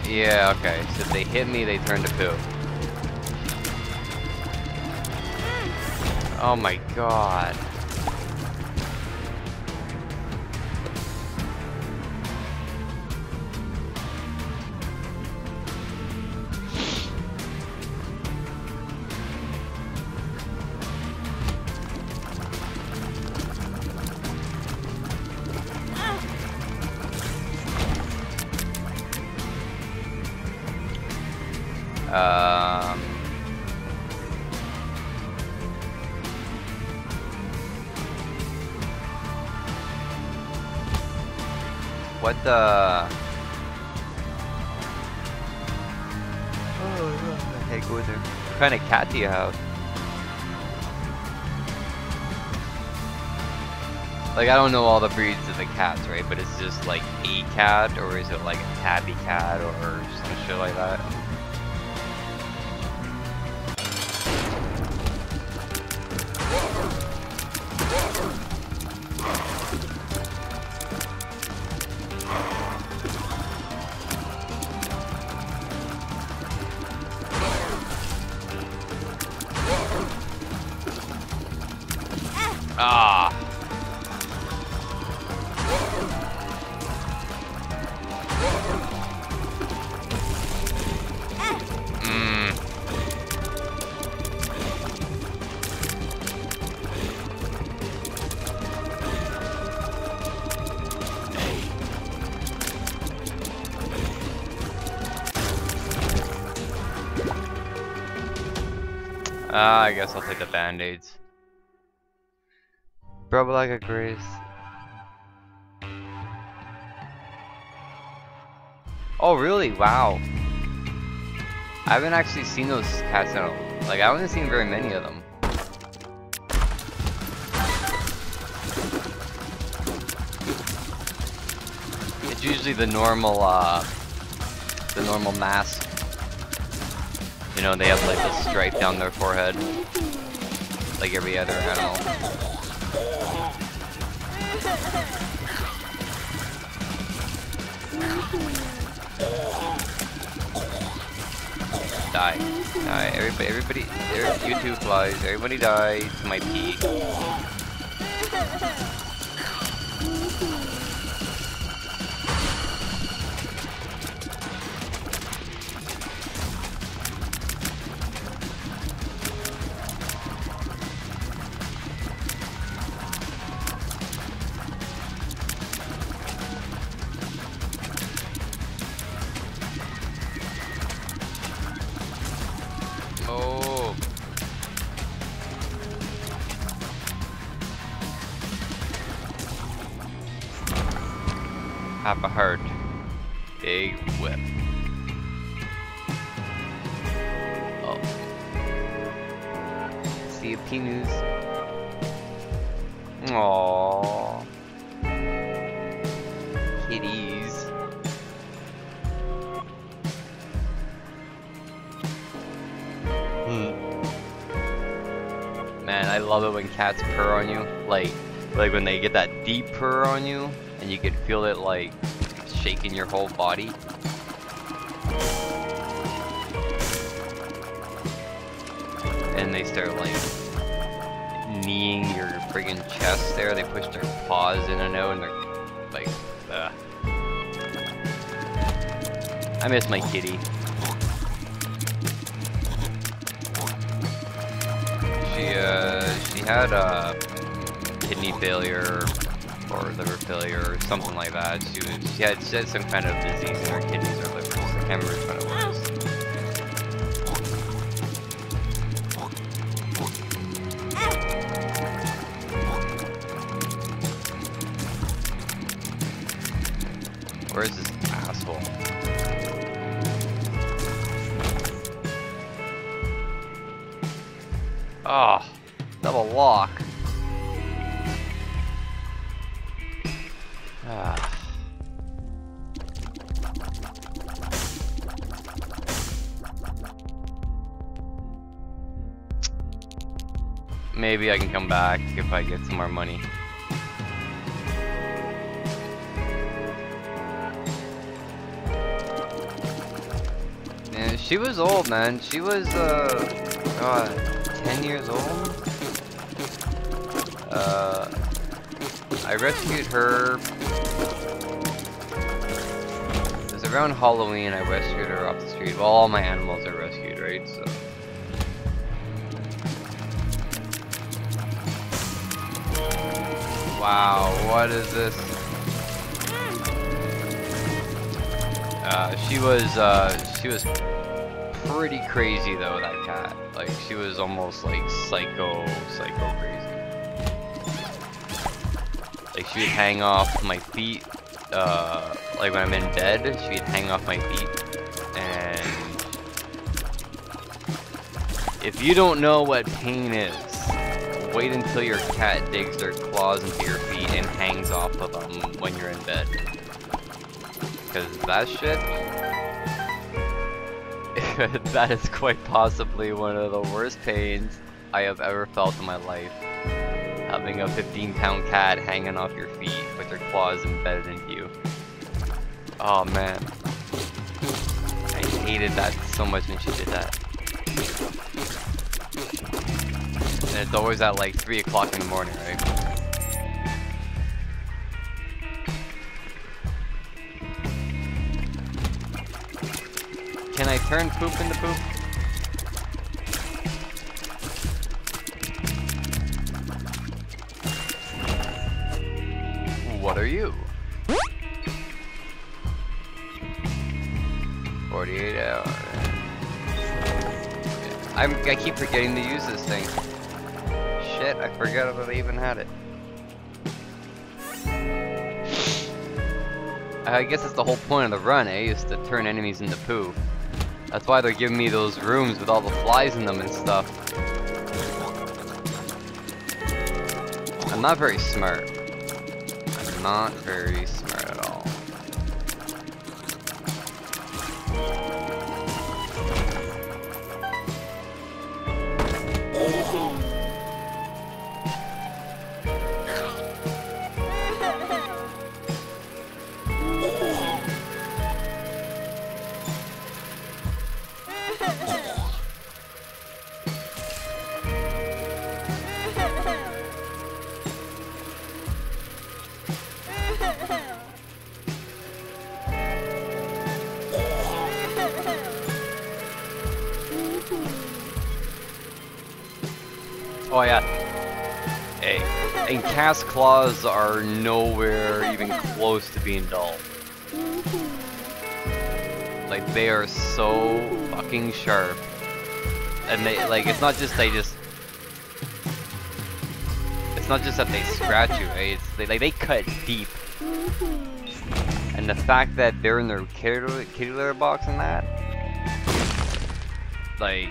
Yeah, okay. So if they hit me, they turn to poo. Oh my god. What the? Oh, hey, go there. What kind of cat do you have? Like, I don't know all the breeds of the cats, right? But it's just like a cat, or is it like a tabby cat, or some shit like that? Ah. I guess I'll take the band-aids. Bro, like a grace. Oh really? Wow. I haven't actually seen those cats in a, like, I haven't seen very many of them. It's usually the normal mask. You know, they have like a stripe down their forehead, like every other animal. Die. Die. Everybody, you two flies. Everybody die to my pee. Oh. Half a heart. Big whip. Oh. See a penis. Aww. Kitties. Man, I love it when cats purr on you. Like when they get that deep purr on you, and you can feel it like shaking your whole body. And they start like kneeing your friggin' chest there. They push their paws in and out, and they're like, ugh. I miss my kitty. She had kidney failure or liver failure or something like that. She had some kind of disease in her kidneys or livers. I can't remember what it was. Where is this asshole? Oh, double lock. Ah. Maybe I can come back if I get some more money. She was old, man. She was, God, 10 years old? I rescued her. It was around Halloween, I rescued her off the street. Well, all my animals are rescued, right? So. Wow, what is this? She was pretty crazy though, that cat. Like, she was almost like psycho crazy. Like, she would hang off my feet, like when I'm in bed, she would hang off my feet. And if you don't know what pain is, wait until your cat digs their claws into your feet and hangs off of them when you're in bed. Because that shit, that is quite possibly one of the worst pains I have ever felt in my life. Having a 15-pound cat hanging off your feet with their claws embedded into you. Oh man. I hated that so much when she did that. And it's always at like 3 o'clock in the morning, right? Can I turn poop into poop? What are you? 48 hours. I keep forgetting to use this thing. Shit, I forgot that I even had it. I guess that's the whole point of the run, eh? Is to turn enemies into poo. That's why they're giving me those rooms with all the flies in them and stuff. I'm not very smart. I'm not very smart at all. Oh yeah. Hey, and cast claws are nowhere even close to being dull. Like, they are so fucking sharp. And they, like, it's not just that they scratch you, eh? It's, they cut deep. And the fact that they're in their kitty litter box and that, like,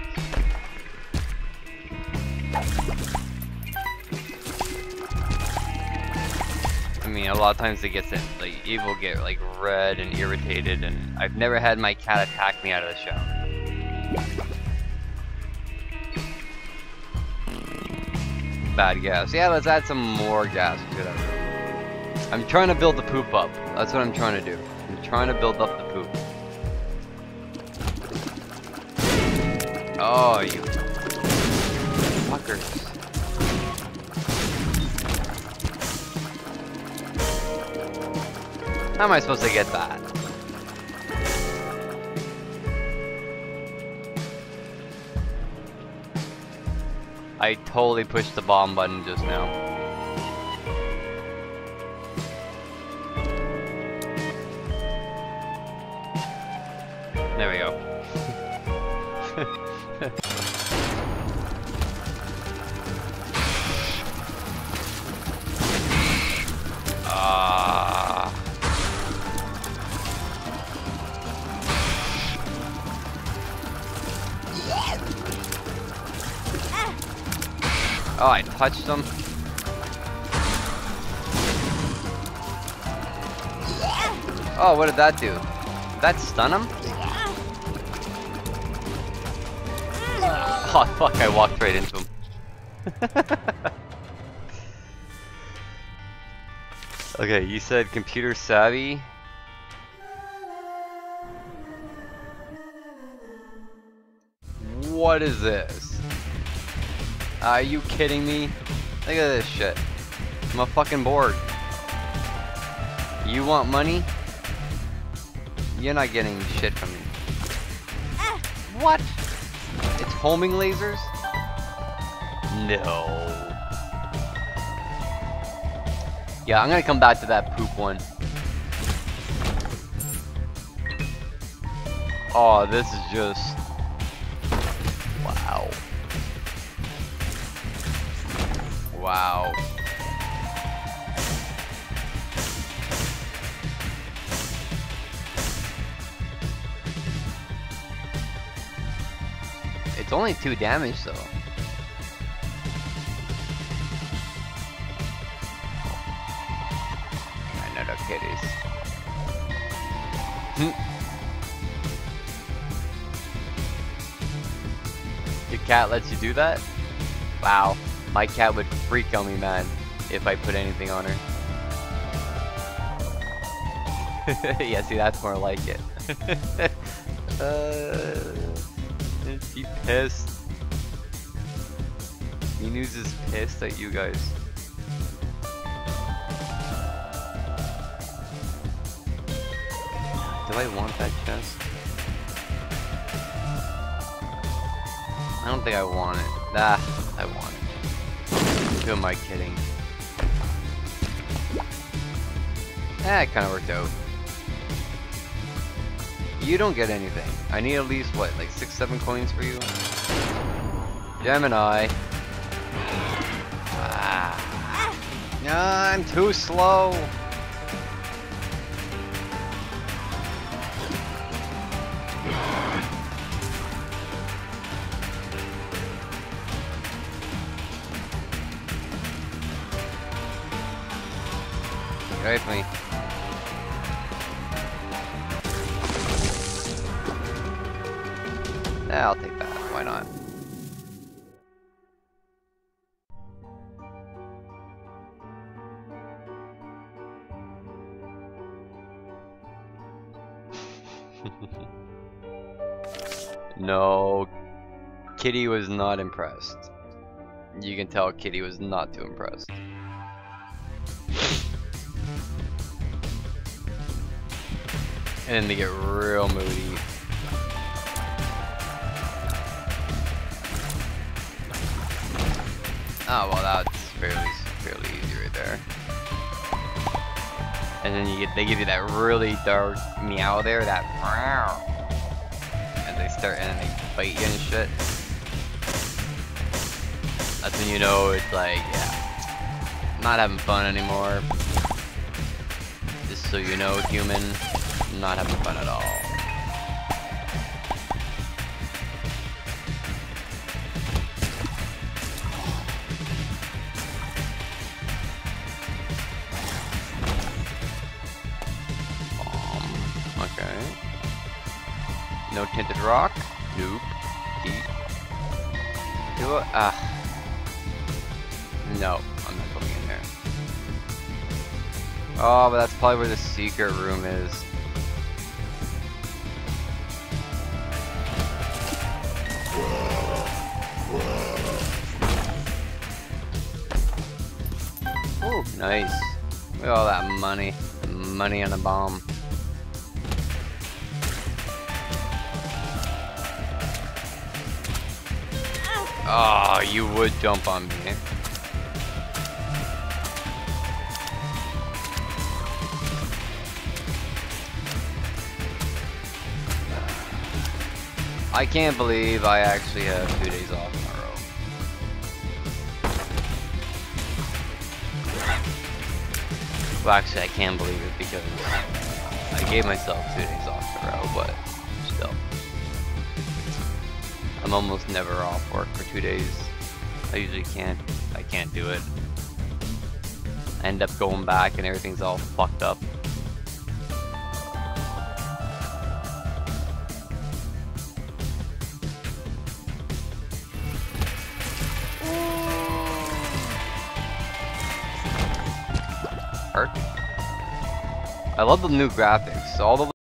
I mean, a lot of times it gets in, like, it will get like red and irritated, and I've never had my cat attack me out of the shower. Bad gas. Yeah, let's add some more gas to that room. I'm trying to build the poop up. That's what I'm trying to do. I'm trying to build up the poop. Oh, you fuckers. How am I supposed to get that? I totally pushed the bomb button just now. There we go. Oh, I touched him. Oh, what did that do? Did that stun him? Oh, fuck, I walked right into him. Okay, you said computer savvy. What is this? Are you kidding me? Look at this shit. I'm a fucking bored. You want money? You're not getting shit from me. What? It's homing lasers? No. Yeah, I'm gonna come back to that poop one. Oh, this is just... Wow. Wow. It's only 2 damage though. Another kitties. Your cat lets you do that? Wow. My cat would freak on me, man, if I put anything on her. Yeah, see, that's more like it. He pissed. Enu's is pissed at you guys. Do I want that chest? I don't think I want it. Ah, I want it. Who am I kidding? Eh, it kinda worked out. You don't get anything. I need at least, what, like 6-7 coins for you? Gemini. Ah. No, I'm too slow. Get away from me. Yeah, I'll take that. Why not? No, Kitty was not impressed. You can tell Kitty was not too impressed. And then they get real moody. Oh well, that's fairly easy right there. And then they give you that really dark meow there, that meow. And they bite you and shit. That's when you know it's like, yeah, not having fun anymore. Just so you know, human, not having fun at all. Okay. No tinted rock? Nope. Heat. Do it? No, I'm not going in there. Oh, but that's probably where the secret room is. Oh, nice. Look at all that money. Money on a bomb. Oh, you would jump on me. I can't believe I actually have 2 days off in a row. Well, actually, I can believe it because I gave myself 2 days off in a row, but still. I'm almost never off work for 2 days. I usually I can't do it. I end up going back and everything's all fucked up. Hurt. I love the new graphics. All the